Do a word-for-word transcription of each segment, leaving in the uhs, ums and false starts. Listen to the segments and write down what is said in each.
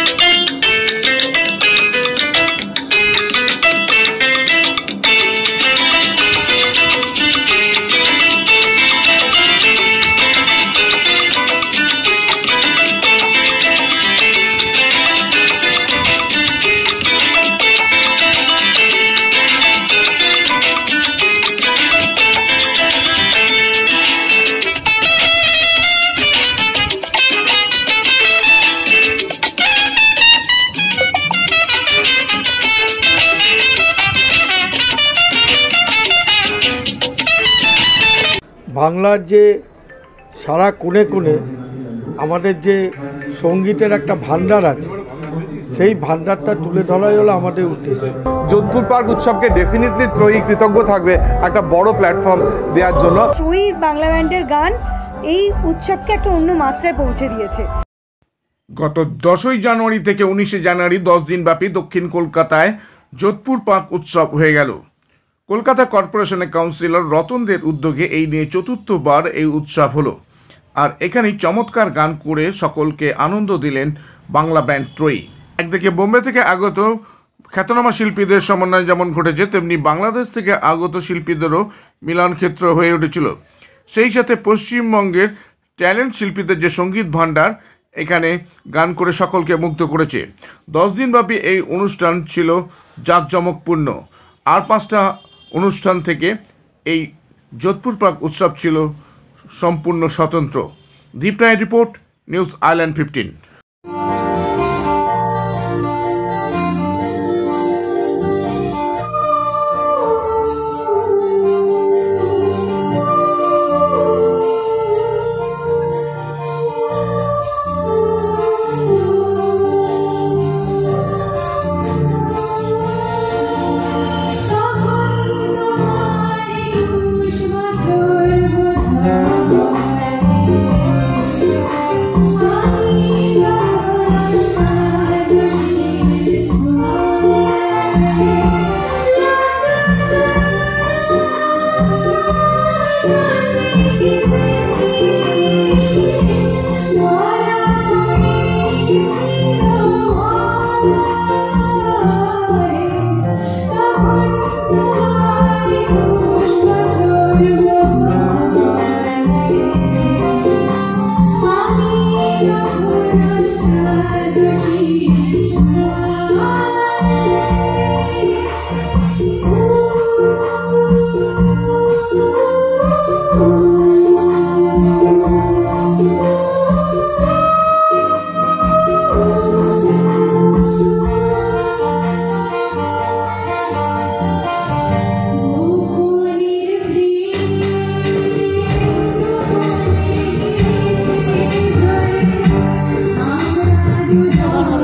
বাংলার যে সারা কোণে কোণে আমাদের যে সঙ্গীতের একটা ভান্ডার আছে, সেই ভান্ডারটা তুলে ধরাই হলো আমাদের উদ্দেশ্য। যোধপুর পার্ক উৎসবকে ডেফিনেটলি ত্রয়ী কৃতজ্ঞ থাকবে একটা বড় প্ল্যাটফর্ম দেওয়ার জন্য। ত্রয়ীর বাংলা ব্যান্ডের গান এই উৎসবকে একটা অন্য মাত্রায় পৌঁছে দিয়েছে। গত দশই জানুয়ারি থেকে উনিশে জানুয়ারি দশ দিন ব্যাপী দক্ষিণ কলকাতায় যোধপুর পার্ক উৎসব হয়ে গেল। কলকাতা কর্পোরেশনের কাউন্সিলর রতনদের উদ্যোগে এই নিয়ে চতুর্থবার এই উৎসব হলো। আর এখানেই চমৎকার গান করে সকলকে আনন্দ দিলেন বাংলা ব্যান্ড ত্রয়ী। একদিকে বোম্বে থেকে আগত খ্যাতনামা শিল্পীদের সমন্বয় যেমন ঘটেছে, তেমনি বাংলাদেশ থেকে আগত শিল্পীদেরও মিলনক্ষেত্র হয়ে উঠেছিল। সেই সাথে পশ্চিমবঙ্গের ট্যালেন্ট শিল্পীদের যে সঙ্গীত ভাণ্ডার এখানে গান করে সকলকে মুগ্ধ করেছে। দশ দিনব্যাপী এই অনুষ্ঠান ছিল জাঁকজমকপূর্ণ। আর পাঁচটা অনুষ্ঠান থেকে এই যোধপুর পার্ক উৎসব ছিল সম্পূর্ণ স্বতন্ত্র। দীপ রায়ের report, news island fifteen. Oh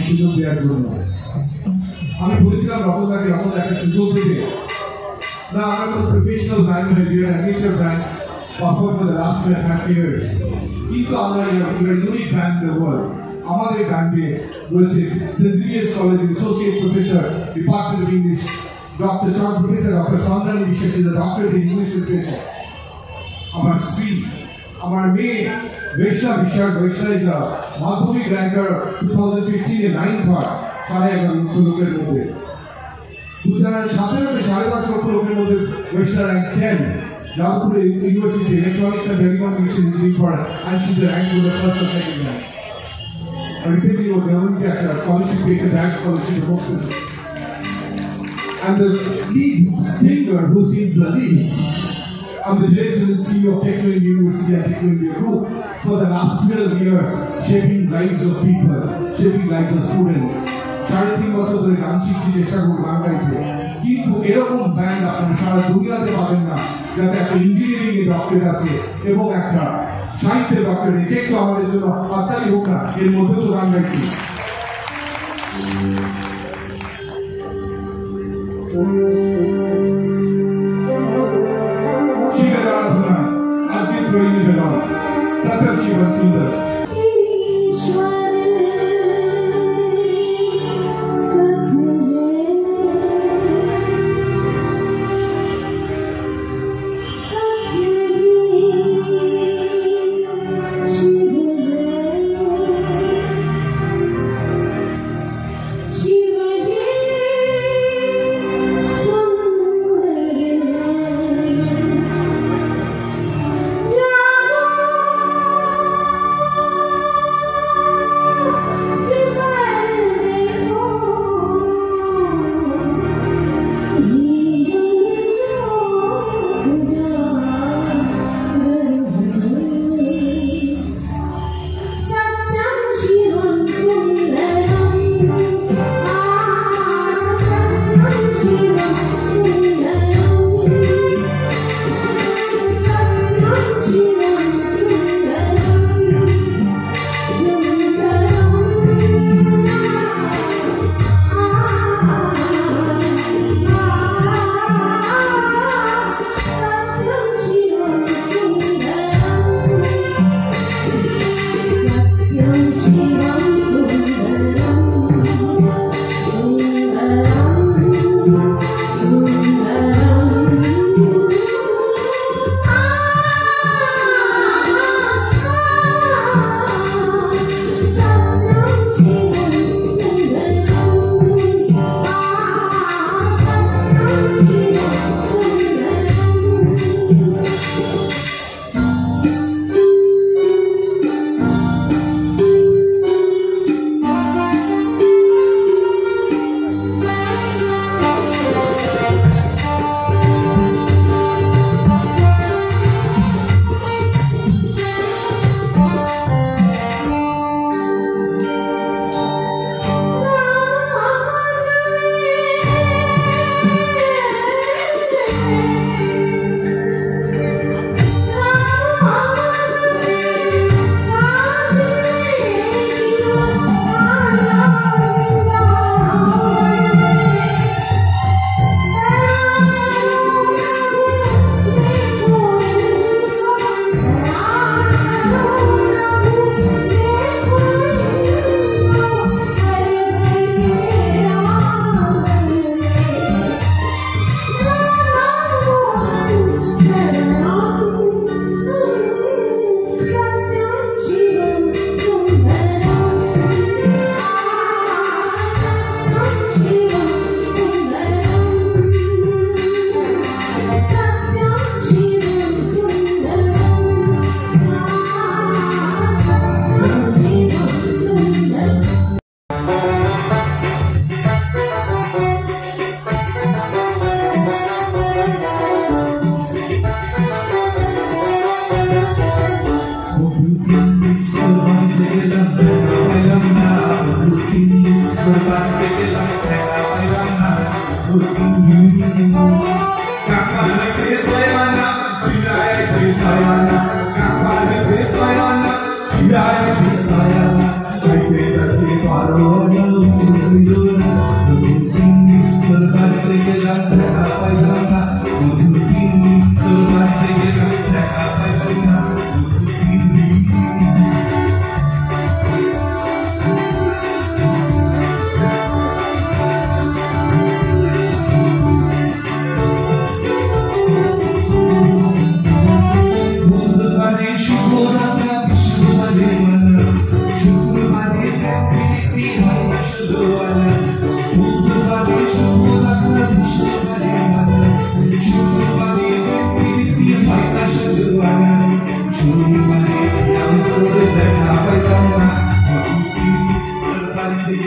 সুযোগ দেওয়ার জন্য। আমি বলেছিলাম রতনদাকে, রতন একটা সুযোগ দেবে না, আমরা কোনো প্রফেশনাল ব্র্যান্ড নয়, we are an amateur brand offered for the last twenty-five years, কিন্তু আমরা unique brand in the world। আমাদের ব্র্যান্ডে রয়েছে সেন্ট জেভিয়ার্স কলেজের associate professor, department of English, doctor Chandra professor doctor Chandrani Biswas is a doctor in English literature. আমার স্ত্রী, আমার মেয়ে বৈষ্ণা বিশ্বাস, বৈষ্ণা is a Madhyamik ranker two thousand ফিফটিনে নাইন হয় সাড়ে এগারো লক্ষ লোকের মধ্যে। দু হাজার সতেরোতে সাড়ে দশ লক্ষ লোকের মধ্যে Baishna rank ten. Jadavpur University electronics and telecommunication engineering পড়ে, and she is rank for the first or second rank. Recently, ও জার্মানিতে একটা স্কলারশিপ পেয়েছে, back scholarship. And the lead singer who sings the least, I'm the director and C E O of Techno India University and Techno India Group for the last twelve years, shaping lives of people, shaping lives of students. সাড়ে তিন বছর ধরে গান শিখছি, চেষ্টা করবো গান গাইতে, কিন্তু এরকম ব্যান্ড আপনারা সারা দুনিয়াতে পাবেন না, যাতে একটা ইঞ্জিনিয়ারিং এর ডক্টরেট আছে এবং একটা সাহিত্যের ডক্টরেট। এটা একটু আমাদের জন্য হাততালি হোক না, এর মধ্যেও তো গান গাইছি। শিবের আরাধনা আজকে ত্রয়ী বেলাম, সতর শিবন সুন্দর।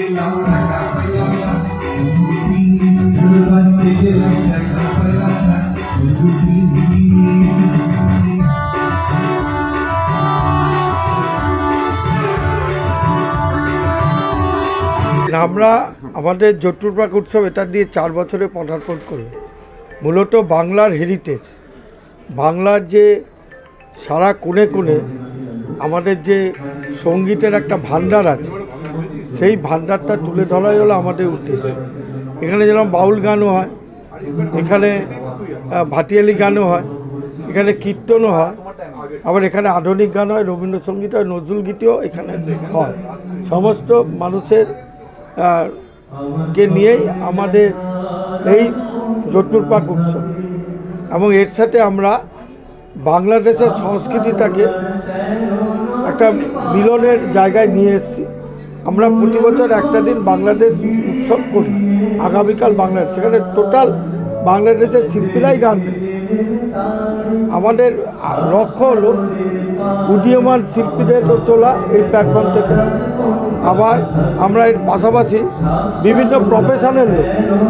আমরা আমাদের যোধপুর পার্ক উৎসব এটা দিয়ে চার বছরে পদার্পণ করি। মূলত বাংলার হেরিটেজ, বাংলার যে সারা কোণে কোণে আমাদের যে সঙ্গীতের একটা ভান্ডার আছে, সেই ভান্ডারটা তুলে ধরাই হলো আমাদের উদ্দেশ্য। এখানে যেরকম বাউল গানও হয়, এখানে ভাটিয়ালি গানও হয়, এখানে কীর্তনও হয়, আবার এখানে আধুনিক গান হয়, রবীন্দ্রসঙ্গীত হয়, নজরুল গীতিও এখানে হয়। সমস্ত মানুষের কে নিয়েই আমাদের এই যোধপুর পার্ক উৎসব, এবং এর সাথে আমরা বাংলাদেশের সংস্কৃতিটাকে একটা মিলনের জায়গায় নিয়ে এসেছি। আমরা প্রতি বছর একটা দিন বাংলাদেশ উৎসব করি, আগামীকাল বাংলাদেশ, সেখানে টোটাল বাংলাদেশের শিল্পীরাই গান গায়। আমাদের লক্ষ্য হলো উদীয়মান শিল্পীদের তোলা এই প্ল্যাটফর্ম থেকে। আবার আমরা এর পাশাপাশি বিভিন্ন প্রফেশনের লোক,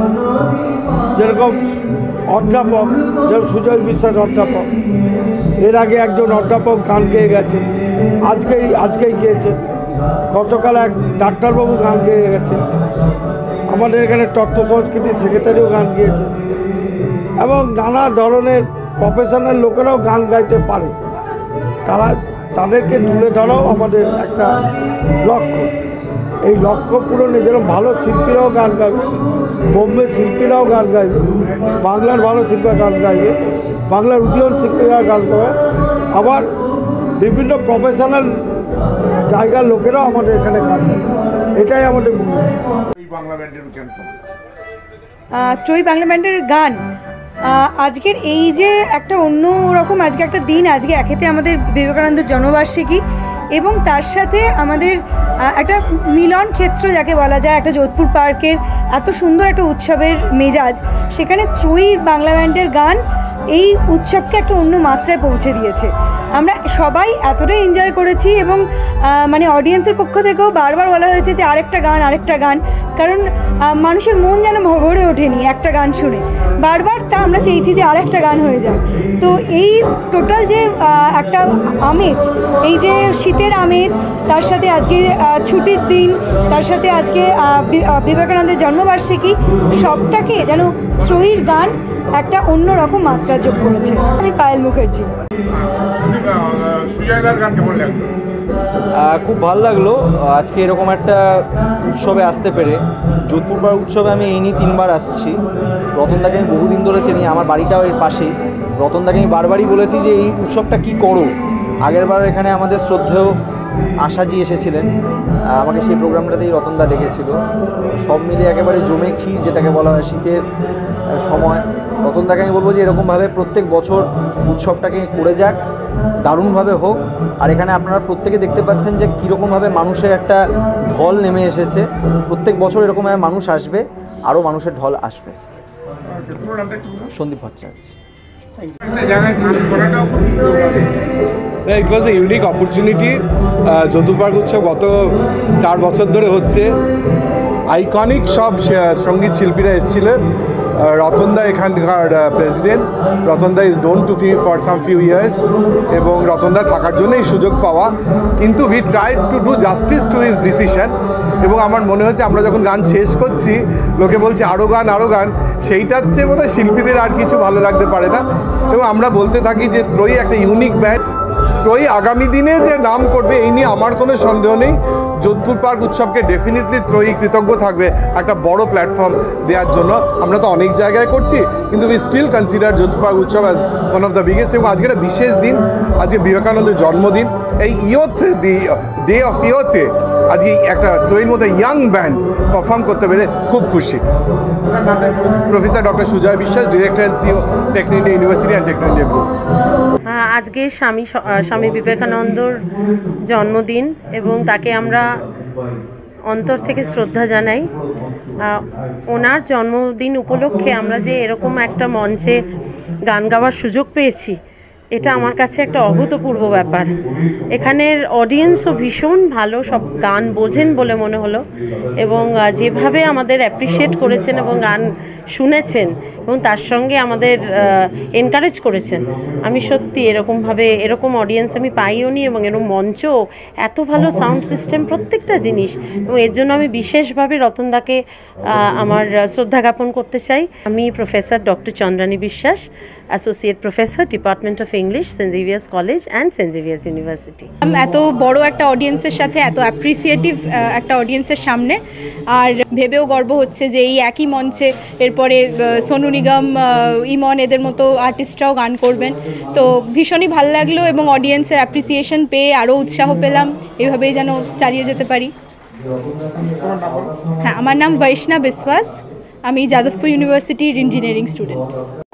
যেরকম অধ্যাপক, যেরকম সুজয় বিশ্বাস অধ্যাপক, এর আগে একজন অধ্যাপক গান গেয়ে গেছে, আজকেই আজকেই গিয়েছে, গতকাল এক ডাক্তারবাবু গান গেয়ে গেছে, আমাদের এখানে তথ্য সংস্কৃতি সেক্রেটারিও গান গিয়েছে, এবং নানা ধরনের প্রফেশনাল লোকেরাও গান গাইতে পারে। তারা তাদেরকে তুলে ধরাও আমাদের একটা লক্ষ্য। এই লক্ষ্য পূরণে যেরকম ভালো শিল্পীরাও গান গাইবে, বোম্বে শিল্পীরাও গান গাইবে, বাংলার ভালো শিল্পীরা গান গাইবে, বাংলার উদীয়মান শিল্পীরা গান গাইবে, আবার বিভিন্ন প্রফেশনাল জায়গার লোকেরাও আমাদের এখানে গান গাইবে। এটাই আমাদের মূল উদ্দেশ্য। ট্রয়ী বাংলা ব্যান্ডের গান আজকের এই যে একটা অন্য রকম আজকে একটা দিন, আজকে একেতে আমাদের বিবেকানন্দ জন্মবার্ষিকী এবং তার সাথে আমাদের একটা মিলন ক্ষেত্র যাকে বলা যায়, একটা যোধপুর পার্কের এত সুন্দর একটা উৎসবের মেজাজ, সেখানে ট্রয়ী বাংলা ব্যান্ডের গান এই উৎসবকে একটা অন্য মাত্রায় পৌঁছে দিয়েছে। আমরা সবাই এতটাই এনজয় করেছি এবং মানে অডিয়েন্সের পক্ষ থেকেও বারবার বলা হয়েছে যে আরেকটা গান আরেকটা গান, কারণ মানুষের মন যেন ভরে ওঠেনি একটা গান শুনে, বারবার তা আমরা চেয়েছি যে আরেকটা গান হয়ে যায়। তো এই টোটাল যে একটা আমেজ, এই যে শীতের আমেজ, তার সাথে আজকে ছুটির দিন, তার সাথে আজকে বিবেকানন্দের জন্মবার্ষিকী, সবটাকে যেন ট্রয়ীর গান একটা অন্যরকম মাত্রা যোগ করেছে। আমি পায়েল মুখার্জি। খুব ভালো লাগলো আজকে এরকম একটা উৎসবে আসতে পেরে। যোধপুর পার্ক উৎসবে আমি এই নিয়ে তিনবার আসছি। রতনদাকে আমি বহুদিন ধরে চিনি, আমার বাড়িটাও এর পাশেই। রতনদাকে আমি বারবারই বলেছি যে এই উৎসবটা কি করো। আগেরবার এখানে আমাদের শ্রদ্ধেয় আশাজি এসেছিলেন, আমাকে সেই প্রোগ্রামটাতেই রতনদা ডেকেছিল। সব মিলিয়ে একেবারে জমে ক্ষীর যেটাকে বলা হয় শীতের সময়। রতনদাকে আমি বলবো যে এরকমভাবে প্রত্যেক বছর উৎসবটাকে করে যাক, দারুণভাবে হোক। আর এখানে আপনারা প্রত্যেকে দেখতে পাচ্ছেন যে কীরকমভাবে মানুষের একটা ঢল নেমে এসেছে। প্রত্যেক বছর এরকমভাবে মানুষ আসবে, আরও মানুষের ঢল আসবে। Sandip Bhattacharya. It was a unique opportunity. Jodhpur Park উৎসব গত চার বছর ধরে হচ্ছে। আইকনিক সব সঙ্গীত শিল্পীরা এসেছিলেন। রতনদা এখানকার প্রেসিডেন্ট। রতনদা is known to fee for some few years, এবং রতনদা থাকার জন্য এই সুযোগ পাওয়া। কিন্তু we tried to do justice to his decision, এবং আমার মনে হচ্ছে আমরা যখন গান শেষ করছি, লোকে বলছে আরও গান আরও গান, সেইটার চেয়ে বোধহয় শিল্পীদের আর কিছু ভালো লাগতে পারে না। এবং আমরা বলতে থাকি যে ত্রয়ী একটা ইউনিক ব্যান্ড। ত্রয়ী আগামী দিনে যে নাম করবে এই নিয়ে আমার কোনো সন্দেহ নেই। যোধপুর পার্ক উৎসবকে ডেফিনেটলি ত্রয়ী কৃতজ্ঞ থাকবে একটা বড় প্ল্যাটফর্ম দেওয়ার জন্য। আমরা তো অনেক জায়গায় করছি, কিন্তু we still consider Jodhpur Park উৎসব as one of the biggest. এবং আজকে একটা বিশেষ দিন, আজকে বিবেকানন্দের জন্মদিন। এই ইয়থ দি ডে অফ ইয়থে আজকে একটা ত্রয়ীর মধ্যে ইয়াং ব্যান্ড পারফর্ম করতে পেরে খুব খুশি। Professor doctor Sujay Biswas, director and CEO Techno India University and Techno India group. আজকে স্বামী স্বামী বিবেকানন্দর জন্মদিন এবং তাকে আমরা অন্তর থেকে শ্রদ্ধা জানাই। ওনার জন্মদিন উপলক্ষে আমরা যে এরকম একটা মঞ্চে গান গাওয়ার সুযোগ পেয়েছি, এটা আমার কাছে একটা অভূতপূর্ব ব্যাপার। এখানের অডিয়েন্সও ভীষণ ভালো, সব গান বোঝেন বলে মনে হলো, এবং যেভাবে আমাদের অ্যাপ্রিসিয়েট করেছেন এবং গান শুনেছেন এবং তার সঙ্গে আমাদের এনকারেজ করেছেন, আমি সত্যি এরকমভাবে এরকম অডিয়েন্স আমি পাইও নি, এবং এরকম মঞ্চ, এত ভালো সাউন্ড সিস্টেম, প্রত্যেকটা জিনিস, এবং এর জন্য আমি বিশেষভাবে রতনদাকে আমার শ্রদ্ধা জ্ঞাপন করতে চাই। আমি professor doctor Chandrani Biswas, associate professor, department of English, Saint Xavier's college and Saint Xavier's university. এত বড় একটা অডিয়েন্সের সাথে, এত অ্যাপ্রিসিয়েটিভ একটা অডিয়েন্সের সামনে, আর ভেবেও গর্ব হচ্ছে যে এই একই মঞ্চে এরপরে সোনু নিগম, ইমন, এদের মতো আর্টিস্টরাও গান করবেন। তো ভীষণই ভালো লাগলো, এবং অডিয়েন্সের অ্যাপ্রিসিয়েশন পেয়ে আরও উৎসাহ পেলাম, এভাবেই যেন চালিয়ে যেতে পারি। হ্যাঁ, আমার নাম বৈষ্ণব বিশ্বাস, আমি যাদবপুর ইউনিভার্সিটির ইঞ্জিনিয়ারিং স্টুডেন্ট।